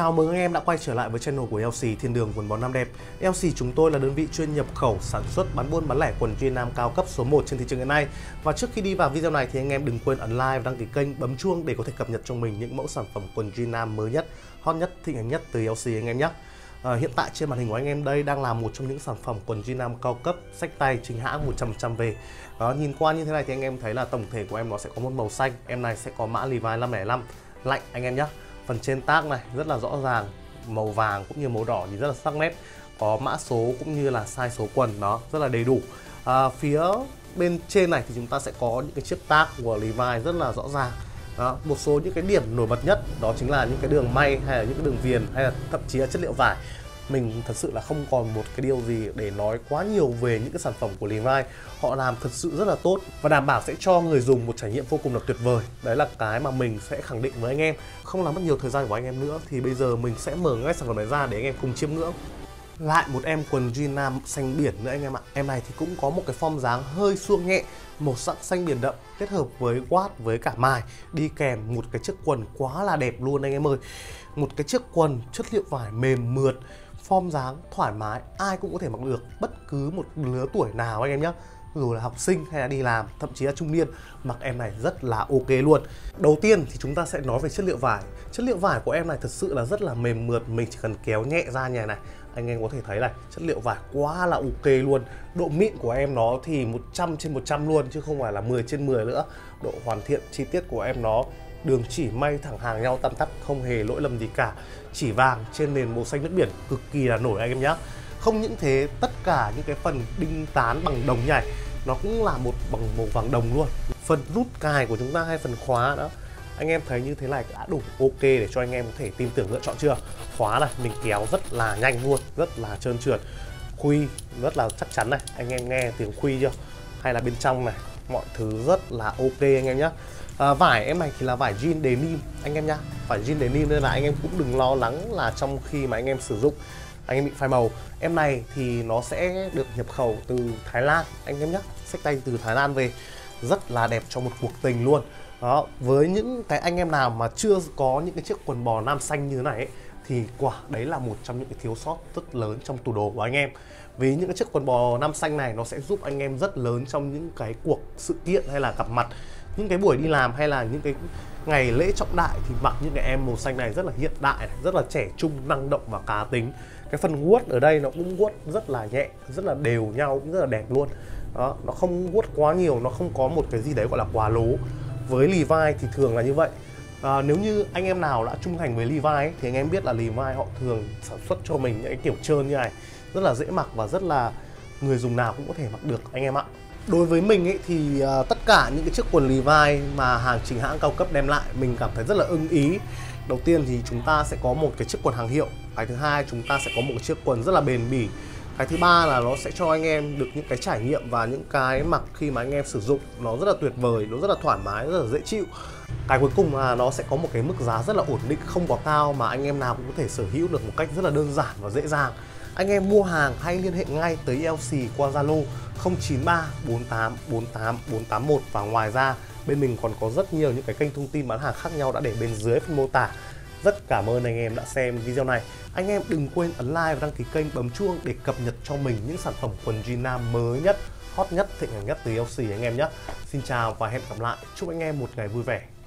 Chào mừng anh em đã quay trở lại với channel của LC Thiên Đường Quần Bò Nam Đẹp. LC chúng tôi là đơn vị chuyên nhập khẩu, sản xuất, bán buôn, bán lẻ quần jean nam cao cấp số 1 trên thị trường hiện nay. Và trước khi đi vào video này thì anh em đừng quên ấn like và đăng ký kênh, bấm chuông để có thể cập nhật cho mình những mẫu sản phẩm quần jean nam mới nhất, hot nhất, thịnh hành nhất từ LC anh em nhé. Hiện tại trên màn hình của anh em đây đang là một trong những sản phẩm quần jean nam cao cấp, xách tay chính hãng 100% về. Nhìn qua như thế này thì anh em thấy là tổng thể của em nó sẽ có một màu xanh. Em này sẽ có mã Levi's 505 lạnh anh em nhé. Phần trên tag này rất là rõ ràng, màu vàng cũng như màu đỏ thì rất là sắc nét, có mã số cũng như là size số quần đó rất là đầy đủ. Phía bên trên này thì chúng ta sẽ có những cái chiếc tag của Levi's rất là rõ ràng. Đó, một số những cái điểm nổi bật nhất đó chính là những cái đường may hay là những cái đường viền hay là thậm chí là chất liệu vải. Mình thật sự là không còn một cái điều gì để nói quá nhiều về những cái sản phẩm của Levi's. Họ làm thật sự rất là tốt và đảm bảo sẽ cho người dùng một trải nghiệm vô cùng là tuyệt vời. Đấy là cái mà mình sẽ khẳng định với anh em. Không làm mất nhiều thời gian của anh em nữa thì bây giờ mình sẽ mở ngay sản phẩm này ra để anh em cùng chiêm ngưỡng. Lại một em quần jean nam xanh biển nữa anh em ạ. Em này thì cũng có một cái form dáng hơi suông nhẹ, màu sắc xanh biển đậm kết hợp với watt với cả mài, đi kèm một cái chiếc quần quá là đẹp luôn anh em ơi. Một cái chiếc quần chất liệu vải mềm mượt, form dáng thoải mái, ai cũng có thể mặc được, bất cứ một lứa tuổi nào anh em nhé. Dù là học sinh hay là đi làm, thậm chí là trung niên, mặc em này rất là ok luôn. Đầu tiên thì chúng ta sẽ nói về chất liệu vải. Chất liệu vải của em này thật sự là rất là mềm mượt, mình chỉ cần kéo nhẹ ra như này anh em có thể thấy này, chất liệu vải quá là ok luôn. Độ mịn của em nó thì 100/100 luôn chứ không phải là 10/10 nữa. Độ hoàn thiện chi tiết của em nó đường chỉ may thẳng hàng nhau tăm tắp, không hề lỗi lầm gì cả. Chỉ vàng trên nền màu xanh nước biển cực kỳ là nổi anh em nhé. Không những thế, tất cả những cái phần đinh tán bằng đồng như này nó cũng là một bằng màu vàng đồng luôn. Phần nút cài của chúng ta hay phần khóa đó, anh em thấy như thế này đã đủ ok để cho anh em có thể tin tưởng lựa chọn chưa. Khóa này mình kéo rất là nhanh luôn, rất là trơn trượt. Khuy rất là chắc chắn này, anh em nghe tiếng khuy chưa? Hay là bên trong này, mọi thứ rất là ok anh em nhé. Vải em này thì là vải jean denim anh em nhá, vải jean denim nên là anh em cũng đừng lo lắng là trong khi mà anh em sử dụng anh em bị phai màu. Em này thì nó sẽ được nhập khẩu từ Thái Lan anh em nhé, xách tay từ Thái Lan về, rất là đẹp cho một cuộc tình luôn. Đó, với những cái anh em nào mà chưa có những cái chiếc quần bò nam xanh như thế này ấy, thì quả đấy là một trong những cái thiếu sót rất lớn trong tủ đồ của anh em. Vì những cái chiếc quần bò nam xanh này nó sẽ giúp anh em rất lớn trong những cái cuộc sự kiện hay là gặp mặt, những cái buổi đi làm hay là những cái ngày lễ trọng đại thì mặc những cái em màu xanh này rất là hiện đại, rất là trẻ trung, năng động và cá tính. Cái phần guốc ở đây nó cũng guốc rất là nhẹ, rất là đều nhau, cũng rất là đẹp luôn. Đó, nó không guốc quá nhiều, nó không có một cái gì đấy gọi là quá lố. Với Levi's thì thường là như vậy. Nếu như anh em nào đã trung thành với Levi's ấy, thì anh em biết là Levi's họ thường sản xuất cho mình những cái kiểu trơn như này, rất là dễ mặc và rất là người dùng nào cũng có thể mặc được anh em ạ. Đối với mình ấy thì tất cả những cái chiếc quần Levi's mà hàng chính hãng cao cấp đem lại mình cảm thấy rất là ưng ý. Đầu tiên thì chúng ta sẽ có một cái chiếc quần hàng hiệu. Cái thứ hai chúng ta sẽ có một cái chiếc quần rất là bền bỉ. Cái thứ ba là nó sẽ cho anh em được những cái trải nghiệm và những cái mặc khi mà anh em sử dụng nó rất là tuyệt vời, nó rất là thoải mái, rất là dễ chịu. Cái cuối cùng là nó sẽ có một cái mức giá rất là ổn định, không quá cao mà anh em nào cũng có thể sở hữu được một cách rất là đơn giản và dễ dàng. Anh em mua hàng hay liên hệ ngay tới LC qua Zalo 093 48 48 481 và ngoài ra bên mình còn có rất nhiều những cái kênh thông tin bán hàng khác nhau đã để bên dưới phần mô tả. Rất cảm ơn anh em đã xem video này. Anh em đừng quên ấn like và đăng ký kênh, bấm chuông để cập nhật cho mình những sản phẩm quần jean nam mới nhất, hot nhất, thịnh hành nhất từ LC anh em nhé. Xin chào và hẹn gặp lại. Chúc anh em một ngày vui vẻ.